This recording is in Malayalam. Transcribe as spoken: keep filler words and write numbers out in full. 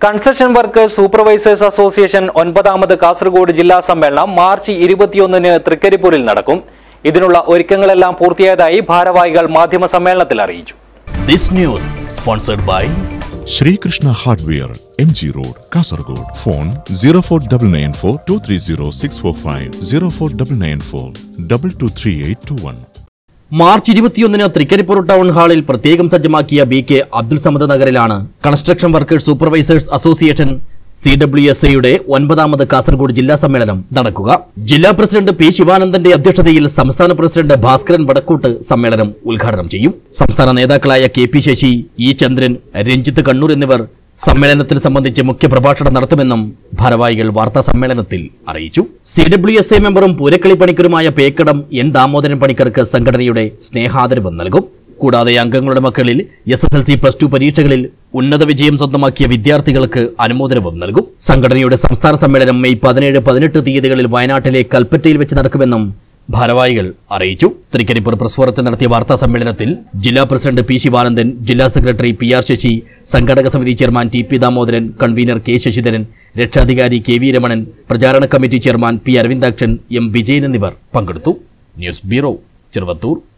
Construction Workers Supervisors Association ഒൻപതാമത് Kasaragod ജില്ലാ സമ്മേളനം മാർച്ച് ഇരുപത്തിയൊന്നിന് തൃക്കരിപ്പൂരിൽ നടക്കും. ഇതിനുള്ള ഒരുക്കങ്ങളെല്ലാം പൂർത്തിയായതായി ഭാരവാഹികൾ മാധ്യമ സമ്മേളനത്തിൽ അറിയിച്ചു. This news sponsored by Shri Krishna Hardware, M G Road, Kasaragod. Phone zero four nine nine four two three zero six four five zero four nine nine four two two three eight two one. March ഇരുപത്തിയൊന്നിന് തൃക്കരിപ്പൂർ ടൗൺ ഹാളിൽ പ്രത്യേകം സജ്ജമാക്കിയ ബി കെ അബ്ദുൽ സമദ് നഗറിലാണ് construction workers supervisors association C W S എയുടെ ഒൻപതാമത് കാസർഗോഡ് ജില്ലാ സമ്മേളനം നടക്കുക. ജില്ലാ പ്രസിഡന്റ് പി ശിവാനന്ദന്റെ അധ്യക്ഷതയിൽ സംസ്ഥാന പ്രസിഡന്റ് ഭാസ്കരൻ വടക്കൂട്ട് സമ്മേളനം ഉദ്ഘാടനം ചെയ്യും. സംസ്ഥാന നേതാക്കളായ K P Sasi, E Chandran, Ranjith Kannur എന്നിവർ സമ്മേളനത്തിന് സംബന്ധിച്ച് മുഖ്യപ്രഭാഷണം നടത്തുമെന്നും ഭാരവാഹികൾ വാർത്താ സമ്മേളനത്തിൽ അറിയിച്ചു. സി ഡബ്ല്യു എസ് എ മെമ്പറും പൂരക്കളി പണിക്കരുമായ പേക്കടം എൻ ദാമോദരൻ പണിക്കർക്ക് സംഘടനയുടെ സ്നേഹാദരവ് നൽകും. കൂടാതെ അംഗങ്ങളുടെ മക്കളിൽ S S L C plus two പരീക്ഷകളിൽ ഉന്നത വിജയം സ്വന്തമാക്കിയ വിദ്യാർത്ഥികൾക്ക് അനുമോദനവും നൽകും. സംഘടനയുടെ സംസ്ഥാന സമ്മേളനം മെയ് പതിനേഴ് പതിനെട്ട് തീയതികളിൽ വയനാട്ടിലെ കൽപ്പറ്റയിൽ വെച്ച് നടക്കുമെന്നും ഭാരവാഹികൾ അറിയിച്ചു. തൃക്കരിപ്പൂർ പ്രസ് ഫോറത്തിൽ നടത്തിയ വാർത്താ സമ്മേളനത്തിൽ ജില്ലാ പ്രസിഡന്റ് പി ശിവാനന്ദൻ, ജില്ലാ സെക്രട്ടറി പി ആർ ശശി, സംഘടക സമിതി chairman T P Damodaran, convener K Sasidharan, രക്ഷാധികാരി കെ വി രമണൻ, പ്രചാരണ committee chairman P Aravindakshan, M Vijayan എന്നിവർ പങ്കെടുത്തു. News bureau, Cheruvathur.